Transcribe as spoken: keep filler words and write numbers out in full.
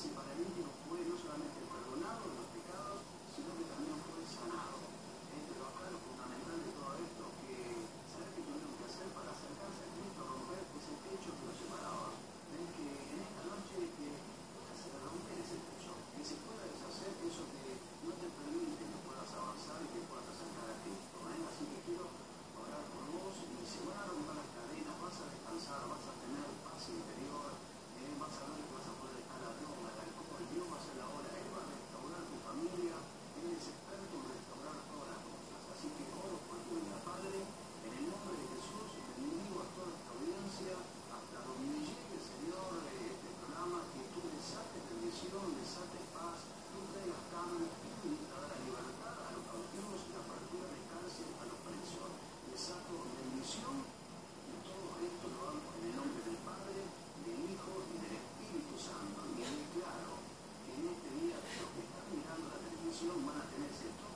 ese paralítico fue no solamente perdonado de los pecados, sino que también fue sanado. Eh, pero acá lo fundamental de todo esto es que, ¿sabes qué tuvieron que hacer para acercarse a Cristo, romper ese techo que los separaba? Es que en esta noche que puedas romper ese techo, que se pueda deshacer eso que no te permite que puedas avanzar y que puedas acercar a Cristo. ¿eh? Así que quiero orar por vos y se van a romper las cadenas, vas a descansar, vas a tener paz interior, eh, vas a ver que vas a poder dejar la droga, el alcohol, Dios va a hacer la obra, Él va a restaurar tu familia, Él es experto en restaurar todas las cosas. Así que oro por tu vida, Padre, en el nombre de Jesús, bendigo a toda esta audiencia, hasta donde llegue, Señor, eh, este programa, que tú desates bendición, desates paz, tú traigas cambio, tú a la libertad a los cautivos y la apertura de cárcel a los presos. Desato bendición y todo esto lo hago en el nombre del Padre, del Hijo y del Espíritu Santo. Y declaro que en este día los que están mirando la televisión van a tener ese todo